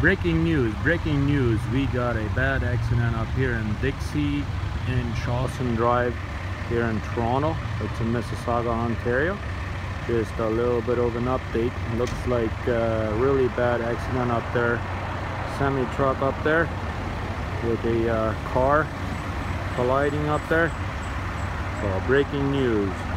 Breaking news. We got a bad accident up here in Dixie and Shawson Drive here in Toronto. It's in Mississauga, Ontario. Just a little bit of an update. Looks like a really bad accident up there. Semi-truck up there with a car colliding up there. So breaking news.